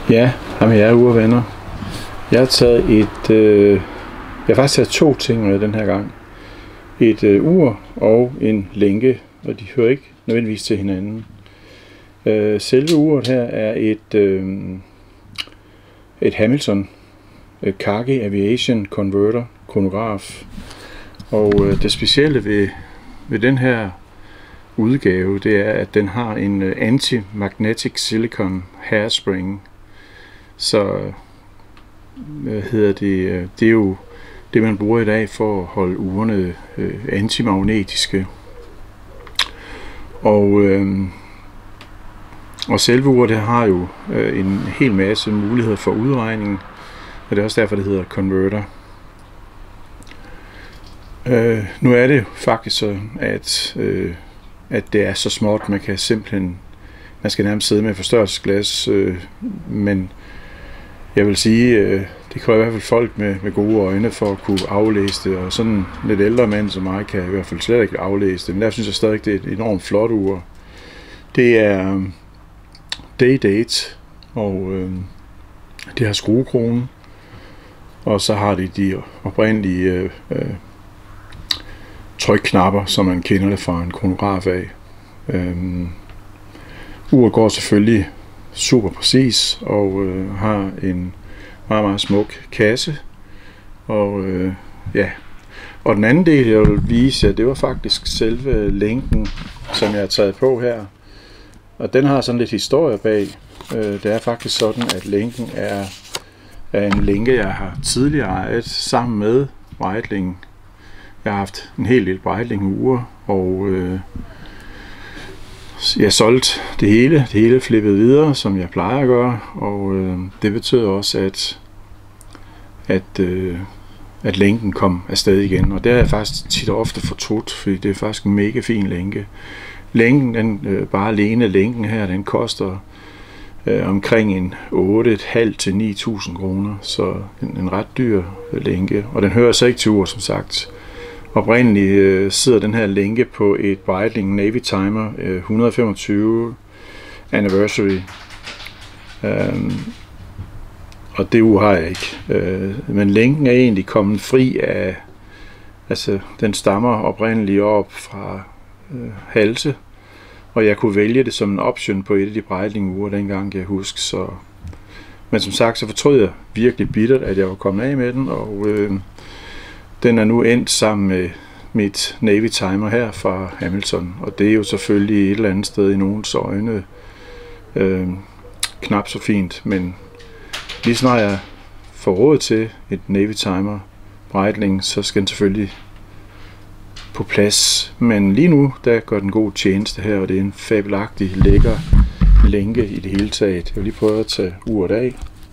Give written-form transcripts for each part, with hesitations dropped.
Ja, jamen jeg er urvenner. Jeg har faktisk taget 2 ting med den her gang. Et ur og en lænke, og de hører ikke nødvendigvis til hinanden. Selve uret her er et Hamilton Cargy Aviation Converter kronograf. Og det specielle ved den her udgave, det er, at den har en anti-magnetic silicon hairspring. Så det er jo det, man bruger i dag for at holde urene antimagnetiske. Og selve uret har jo en hel masse muligheder for udregning, og det er også derfor, det hedder converter. Nu er det faktisk så, at det er så småt, man skal nærmest sidde med forstørrelsesglas, men jeg vil sige, det kræver i hvert fald folk med gode øjne for at kunne aflæse det, og sådan en lidt ældre mand som mig kan i hvert fald slet ikke aflæse det, men der synes jeg stadig, det er et enormt flot ur. Det er day-date, og det har skruekrone, og så har de oprindelige trykknapper, som man kender det fra en kronograf af. Uret går selvfølgelig super præcis og har en meget, meget smuk kasse. Og og den anden del, jeg vil vise jer, det var faktisk selve lænken, som jeg har taget på her. Og den har sådan lidt historie bag. Det er faktisk sådan, at lænken er en lænke, jeg har tidligere ejet sammen med Breitling. Jeg har haft en hel del Breitling-ure, og jeg solgte det hele flippede videre, som jeg plejer at gøre, og det betød også, at lænken kom afsted igen, og det har jeg faktisk tit og ofte fortrudt, fordi det er faktisk en mega fin lænke. Lænken, bare alene lænken her, den koster omkring en 8.500 til 9.000 kroner, så en ret dyr lænke, og den hører så ikke til ur, som sagt. Oprindeligt sidder den her lænke på et Breitling Navy Timer 125 Anniversary, og det ur har jeg ikke. Men lænken er egentlig kommet fri af, altså den stammer oprindeligt op fra halse, og jeg kunne vælge det som en option på et af de Breitling-ure dengang, kan jeg huske. Så. Men som sagt, så fortrød jeg virkelig bittert, at jeg var kommet af med den, og den er nu endt sammen med mit Navy Timer her fra Hamilton, og det er jo selvfølgelig et eller andet sted i nogens øjne knap så fint, men lige snart jeg får råd til et Navy Timer Breitling, så skal den selvfølgelig på plads. Men lige nu, der gør den god tjeneste her, og det er en fabelagtig lækker lænke i det hele taget. Jeg vil lige prøve at tage uret af.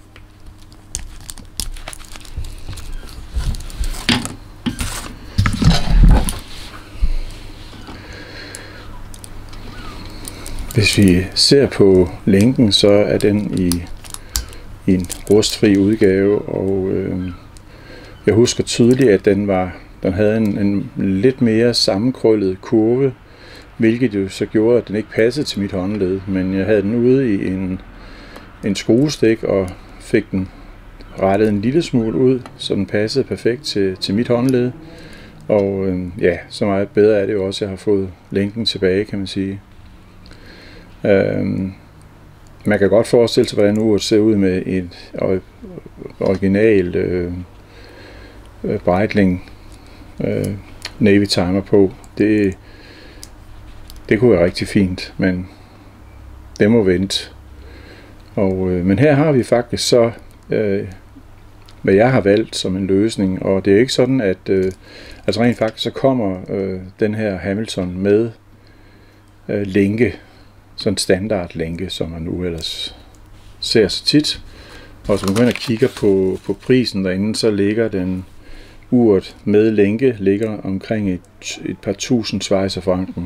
Hvis vi ser på lænken, så er den i en rustfri udgave, og jeg husker tydeligt, at den havde en lidt mere sammenkrøllet kurve, hvilket jo så gjorde, at den ikke passede til mit håndled, men jeg havde den ude i en skruestik og fik den rettet en lille smule ud, så den passede perfekt til mit håndled, og så meget bedre er det jo også, at jeg har fået lænken tilbage, kan man sige. Man kan godt forestille sig, hvordan uret ser ud med et originalt Breitling Navy Timer på. Det kunne være rigtig fint, men det må vente. Men her har vi faktisk så, hvad jeg har valgt som en løsning, og det er ikke sådan, at altså rent faktisk så kommer den her Hamilton med lænke, sådan en standard lænke, som man nu ellers ser så tit. Og så man går ind og kigger på prisen derinde, så ligger den uret med lænke ligger omkring et par tusind schweizerfranken.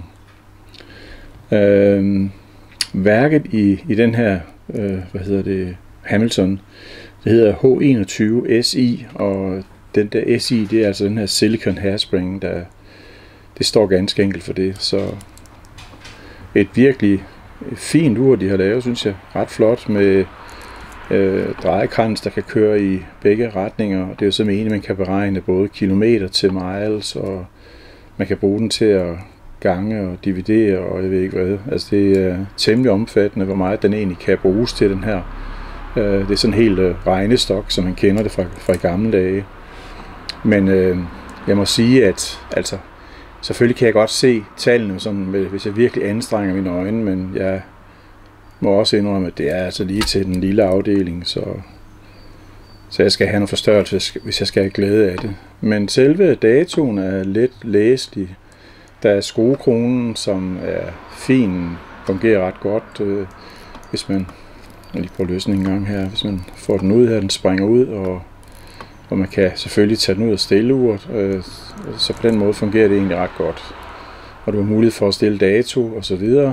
Værket i den her Hamilton, det hedder H21 SI, og den der SI, det er altså den her silicon hairspring, det står ganske enkelt for det. Så et virkelig fint ur, de har lavet, synes jeg. Ret flot med drejekrans, der kan køre i begge retninger. Det er jo så meningen, at man kan beregne både kilometer til miles, og man kan bruge den til at gange og dividere, og jeg ved ikke hvad. Altså det er temmelig omfattende, hvor meget den egentlig kan bruges til, den her. Det er sådan en helt regnestok, som man kender det fra gamle dage. Men jeg må sige, at altså, selvfølgelig kan jeg godt se tallene, sådan, hvis jeg virkelig anstrenger mine øjne, men jeg må også indrømme, at det er altså lige til den lille afdeling, så jeg skal have noget forstørrelse, hvis jeg skal have glæde af det. Men selve datoen er let læselig. Der er skruekronen, som er fin, fungerer ret godt, hvis man, jeg lige prøver at løsne en gang her, hvis man får den ud her, den springer ud, og man kan selvfølgelig tage den ud af stilleuret, så på den måde fungerer det egentlig ret godt. Og du har mulighed for at stille dato og så videre.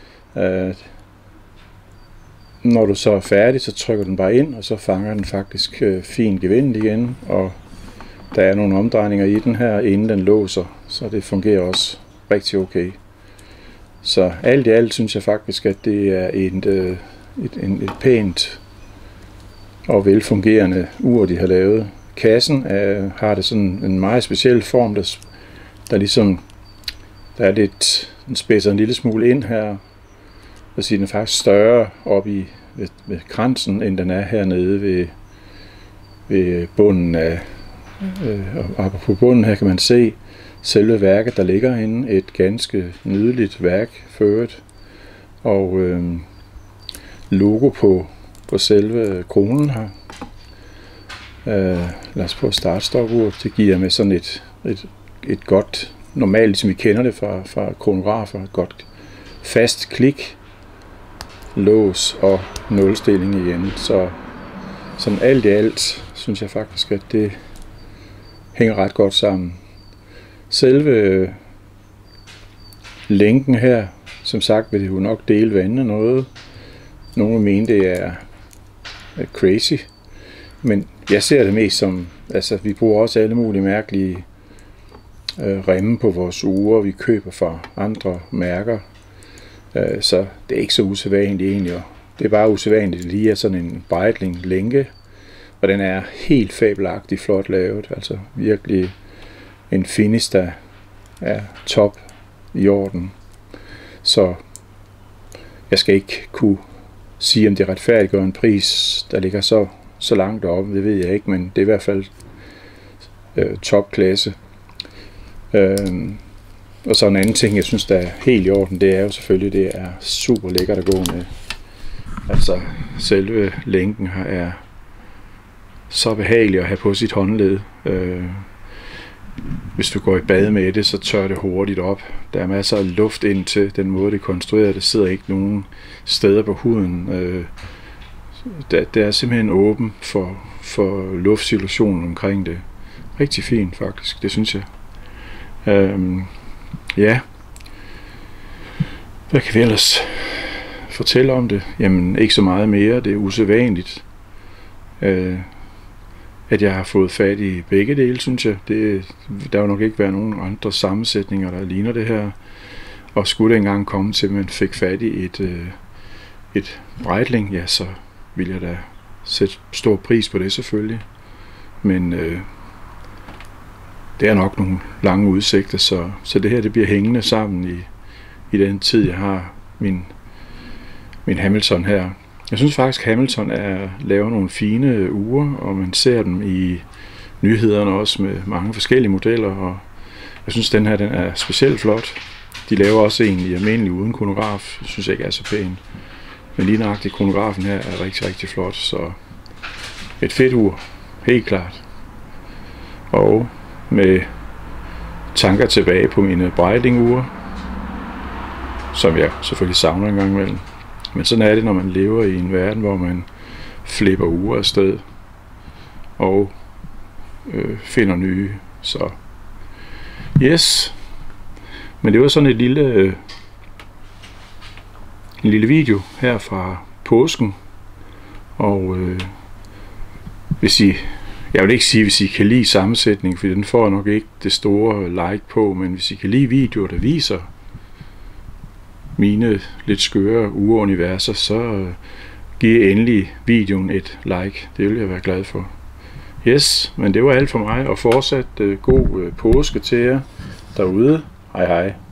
Når du så er færdig, så trykker den bare ind, og så fanger den faktisk fint gevindet igen, og der er nogle omdrejninger i den her, inden den låser, så det fungerer også rigtig okay. Så alt i alt synes jeg faktisk, at det er et pænt og velfungerende ur, de har lavet. Kassen har det sådan en meget speciel form, der ligesom, der er lidt, den spidser en lille smule ind her, og så den er faktisk større op ved kransen, end den er hernede ved bunden af, og på bunden her kan man se selve værket, der ligger inde, et ganske nydeligt værk ført, og logo på selve kronen her. Lad os prøve at starte stopuret. Det giver med sådan et godt, normalt som vi kender det fra kronografer, et godt fast klik, lås og nulstilling igen. Så sådan alt i alt synes jeg faktisk, at det hænger ret godt sammen. Selve lænken her, som sagt, vil det jo nok dele vandene noget. Nogle mener, det er crazy, men jeg ser det mest som, altså vi bruger også alle mulige mærkelige remme på vores ure, vi køber fra andre mærker, så det er ikke så usædvanligt egentlig. Det er bare usædvanligt lige er sådan en Breitling lænke, og den er helt fabelagtigt flot lavet, altså virkelig en finish, der er top i orden. Så jeg skal ikke kunne sige, om det retfærdiggør en pris, der ligger så langt oppe, det ved jeg ikke, men det er i hvert fald topklasse. Og så en anden ting, jeg synes, der er helt i orden, det er jo selvfølgelig, det er super lækkert at gå med. Altså selve lænken her er så behagelig at have på sit håndled. Hvis du går i bad med det, så tør det hurtigt op. Der er masser af luft ind til den måde, det er konstrueret. Der sidder ikke nogen steder på huden. Det er simpelthen åben for luftcirkulationen omkring det. Rigtig fint faktisk, det synes jeg. Ja. Hvad kan vi ellers fortælle om det? Jamen ikke så meget mere. Det er usædvanligt, at jeg har fået fat i begge dele, synes jeg. Der vil nok ikke være nogen andre sammensætninger, der ligner det her. Og skulle det engang komme til, at man fik fat i et Breitling, ja, så vil jeg da sætte stor pris på det selvfølgelig. Men det er nok nogle lange udsigter, så det her det bliver hængende sammen i den tid, jeg har min Hamilton her. Jeg synes faktisk, Hamilton laver nogle fine ure, og man ser dem i nyhederne også med mange forskellige modeller, og jeg synes, den her den er specielt flot. De laver også en i almindelig uden kronograf, jeg synes ikke er så pæn. Men lige nøjagtigt kronografen her er rigtig, rigtig flot, så et fedt ur, helt klart. Og med tanker tilbage på mine Breitling-ure, som jeg selvfølgelig savner en gang imellem. Men sådan er det, når man lever i en verden, hvor man flipper ure afsted og finder nye. Så yes, men det var sådan en lille video her fra påsken, og jeg vil ikke sige, hvis I kan lide sammensætningen, for den får nok ikke det store like på, men hvis I kan lide videoer, der viser mine lidt skøre ureuniverser, så giv endelig videoen et like. Det vil jeg være glad for. Yes, men det var alt for mig, og fortsat god påske til jer derude. Hej hej.